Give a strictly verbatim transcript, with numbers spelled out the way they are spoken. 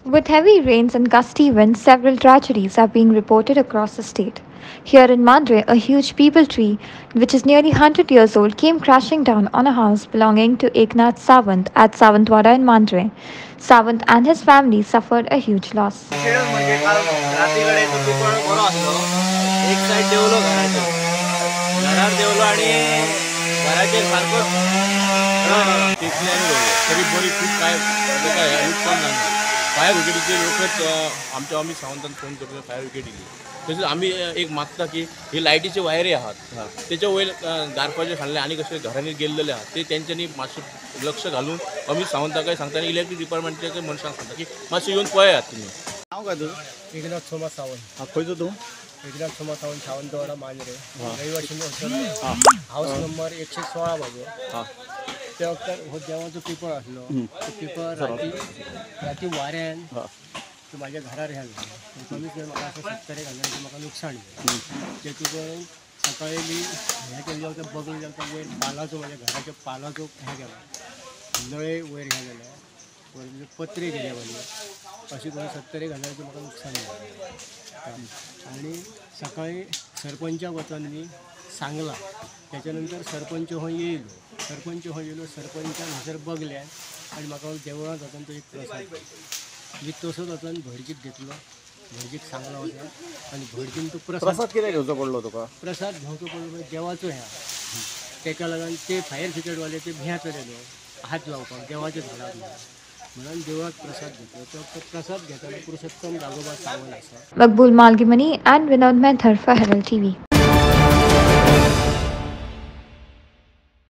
With heavy rains and gusty winds, several tragedies are being reported across the state. Here in Mandrem, a huge peepal tree, which is nearly one hundred years old, came crashing down on a house belonging to Eknath Sawant at Sawantawada in Mandrem. Sawant and his family suffered a huge loss. विशेष म्हणजे काल रात्रीकडे तो पिपळ बरो असलो एक side देवलो घराचो घरार देवलो आणि घराचेर सारको टेकले आणि रोवलो तरी बरी खूप काय काय नुकसान झालं फायर ब्रिगेडीचे लोकच आमच्या आम्ही सावंतांना फोन करतो फायर ब्रिगेड दिली तसेच आम्ही एक मागता की हे लायटीचे वायरे आहात त्याच्या वयर गारपाचे खाल्ले आणि कसे घरांनी गेलेले आहात ते त्यांच्यानी मातशें लक्ष घालून आम्ही सावंताकाय सांगता आणि इलेक्ट्रिक डिपार्टमेंटचे मनशांक सांगता की मातशें येऊन पळयात तुम्ही नाव काय तुझं एकनाथ सोमा सावंत हा खंयचो तूं एकनाथ सोमा सावंत सावंतवाडा मांजरे रहिवाशी हाऊस नंबर एकशे सोळा माझो त्या वखदार हो देवाचो पिपळ असलो तो पिपळ राती राती वाऱ्यान तो म्हाज्या घरार हेलो कमीत कमी म्हाका असं सत्तर एक हजाराचें म्हाका नुकसाण जेतून करून सकाळी बी हें केलें जाता बगल जाता वयर पालाचो म्हाज्या घराच्या पालाचो हें केलो नळे वयर हे गेले वर पत्रे गेले वयर अशी करून सत्तर एक हजाराचें म्हाका नुकसाण जालें आनी सकाळी सरपंचाक वचोन मी सांगला त्याच्यानंतर सरपंच हो येयलो सरपंच हो येयलो सरपंचान हजर बगल्यान आनी म्हाका देवळांत वचोन तो एक प्रसाद मी तसोच वचोन भटजीक घेतलो भटजीक सांगला वचोन आनी भटजीन तो प्रसाद प्रसाद कित्याक घेवचो पडलो तुका प्रसाद घेवचो पडलो म्हणजे देवाचो ह्या तेका लागून ते फायर ब्रिगेडवाले ते भियात येयलो हात लावपाक देवाच्या झाडाक म्हणून देवळात प्रसाद घेतलो तो प्रसाद घेताना पुरुषोत्तम राघोबा सावंत आसा Makbul Malgimani and Vinod Mehtar for Herald T V.